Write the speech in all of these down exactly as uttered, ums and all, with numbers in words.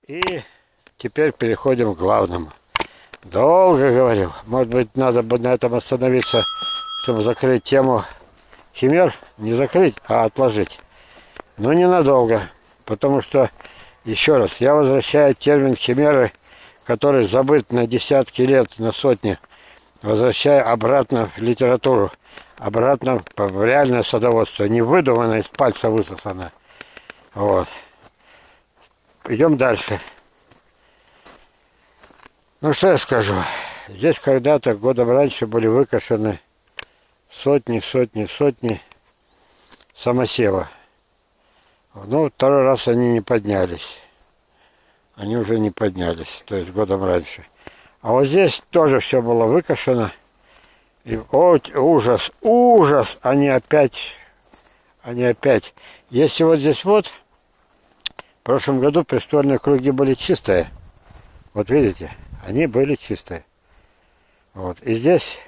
И теперь переходим к главному. Долго говорил. Может быть, надо бы на этом остановиться, чтобы закрыть тему химер. Не закрыть, а отложить. Но ненадолго. Потому что, еще раз, я возвращаю термин химеры, который забыт на десятки лет, на сотни. Возвращаю обратно в литературу. Обратно в реальное садоводство. Не выдуманное, из пальца высосанное. Вот. Идем дальше. Ну что я скажу. Здесь когда-то годом раньше были выкошены сотни, сотни, сотни самосева. Ну, второй раз они не поднялись. Они уже не поднялись, то есть годом раньше. А вот здесь тоже все было выкошено. И о, ужас, ужас! Они опять, они опять. Если вот здесь вот, в прошлом году престольные круги были чистые. Вот видите, они были чистые. Вот. И здесь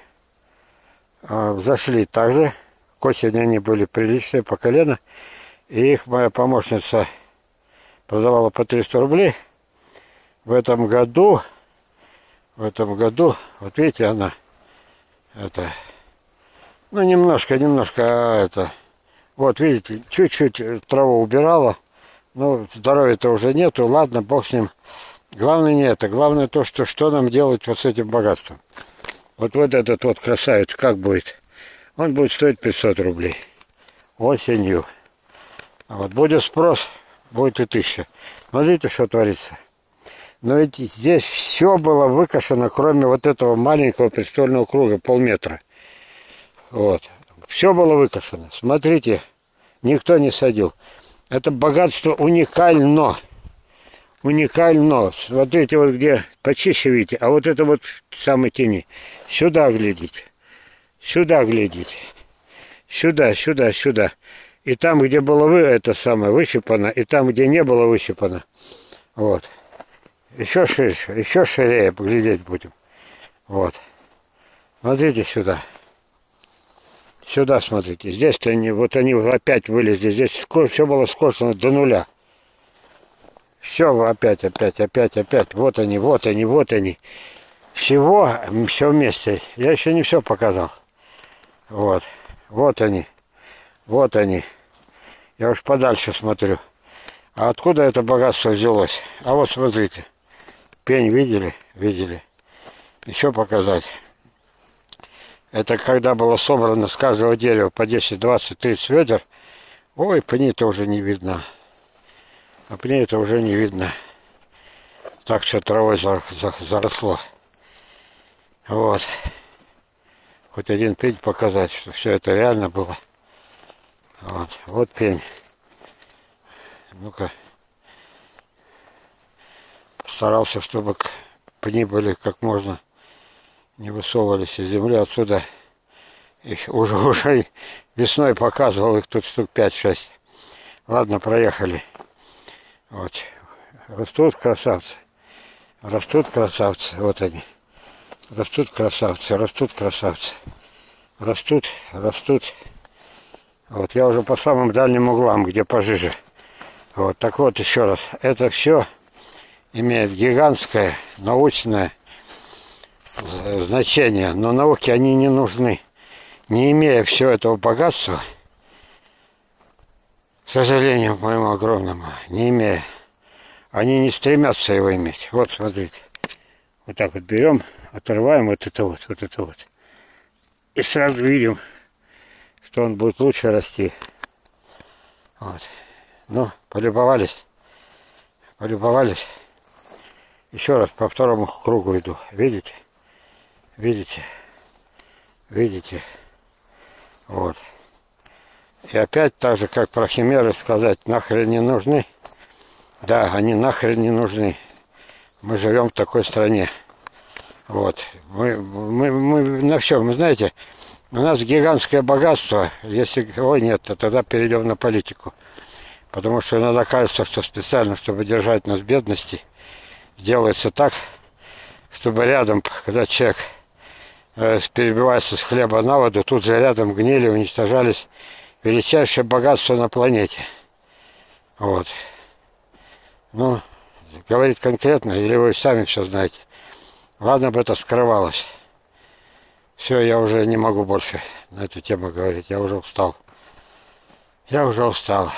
э, взошли также. К осени они были приличные по колено. И их моя помощница продавала по триста рублей. В этом году, в этом году, вот видите, она, это, ну немножко, немножко, а, это, вот видите, чуть-чуть траву убирала. Ну, здоровья-то уже нету, ладно, бог с ним. Главное не это, главное то, что, что нам делать вот с этим богатством. Вот, вот этот вот красавец, как будет? Он будет стоить пятьсот рублей осенью. А вот будет спрос, будет и тысяча. Смотрите, что творится. Но ведь здесь все было выкошено, кроме вот этого маленького престольного круга, полметра. Вот. Все было выкошено. Смотрите, никто не садил. Это богатство уникально. Уникально. Смотрите, вот где почище видите, а вот это вот в самой тени. Сюда глядите. Сюда глядите. Сюда, сюда, сюда. И там, где было вы, это самое выщипано, и там, где не было выщипано. Вот. Еще шире, еще ширее поглядеть будем. Вот. Смотрите сюда. Сюда смотрите. Здесь-то они, вот они опять вылезли. Здесь все было скошено до нуля. Все опять, опять, опять, опять. Вот они, вот они, вот они. Всего, все вместе. Я еще не все показал. Вот. Вот они. Вот они. Я уж подальше смотрю. А откуда это богатство взялось? А вот смотрите. Пень видели? Видели. Еще показать. Это когда было собрано с каждого дерева по десять, двадцать, тридцать ведер. Ой, пни-то уже не видно. А пни-то уже не видно. Так что травой заросло. Вот. Хоть один пень показать, что все это реально было. Вот, вот пень. Ну-ка. Постарался, чтобы пни были как можно не высовывались из земли. Отсюда их уже, уже весной показывал, их тут штук пять-шесть. Ладно, проехали. Вот. Растут красавцы. Растут красавцы. Вот они. Растут красавцы. Растут красавцы. Растут, растут. Вот я уже по самым дальним углам, где пожиже. Вот, так вот, еще раз. Это все имеет гигантское научное значение. Но науке они не нужны. Не имея всего этого богатства, к сожалению, моему огромному, не имея, они не стремятся его иметь. Вот, смотрите. Вот так вот берем, отрываем вот это вот, вот это вот. И сразу видим, что он будет лучше расти. Вот. Ну, полюбовались. Полюбовались. Еще раз по второму кругу иду. Видите? Видите? Видите? Вот. И опять так же, как про химеры сказать, нахрен не нужны. Да, они нахрен не нужны. Мы живем в такой стране. Вот. Мы, мы, мы на все, вы знаете, у нас гигантское богатство. Если, ой, нет, то тогда перейдем на политику. Потому что иногда кажется, что специально, чтобы держать нас в бедности, делается так, чтобы рядом, когда человек э, перебивается с хлеба на воду, тут же рядом гнили, уничтожались величайшее богатство на планете. Вот. Ну, говорить конкретно, или вы сами все знаете? Ладно бы это скрывалось. Все, я уже не могу больше на эту тему говорить. Я уже устал. Я уже устал.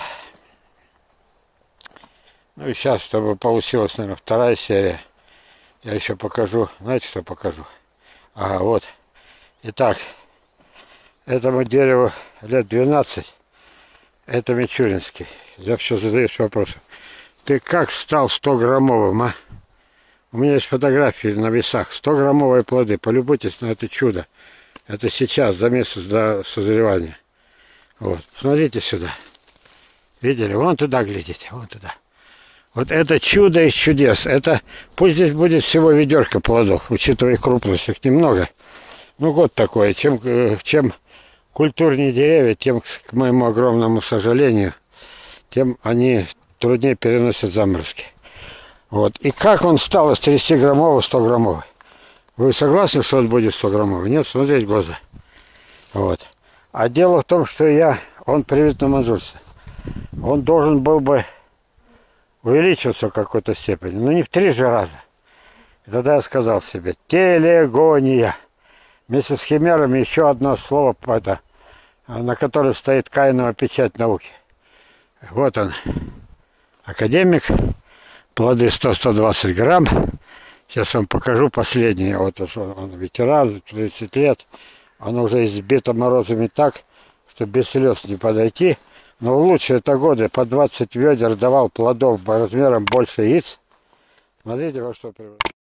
Ну и сейчас, чтобы получилась, наверное, вторая серия, я еще покажу. Знаете, что покажу? Ага, вот. Итак, этому дереву лет двенадцать. Это Мичуринский. Я все задаюсь вопросом. Ты как стал сто-граммовым, а? У меня есть фотографии на весах. сто-граммовые плоды. Полюбуйтесь на это чудо. Это сейчас, за месяц до созревания. Вот. Смотрите сюда. Видели? Вон туда глядите. Вон туда. Вот это чудо из чудес. Это, пусть здесь будет всего ведерко плодов, учитывая крупность. Их немного. Ну, год такой. Чем, чем культурнее деревья, тем, к моему огромному сожалению, тем они труднее переносят заморозки. Вот. И как он стал из тридцатиграммового в сто-граммовый? Вы согласны, что он будет сто-граммовый? Нет, смотрите в глаза. Вот. А дело в том, что я, он привит на манжурце. Он должен был бы увеличиваться в какой-то степени, но не в три же раза. И тогда я сказал себе, телегония. Вместе с химерами еще одно слово, это, на которое стоит Каинова печать науки. Вот он, академик. Плоды сто-сто двадцать грамм. Сейчас вам покажу последние. Вот он, он ветеран, тридцать лет. Он уже избито морозами так, что без слез не подойти. Но в лучшие-то годы по двадцать ведер давал плодов размером больше яиц. Смотрите, во что превратилось.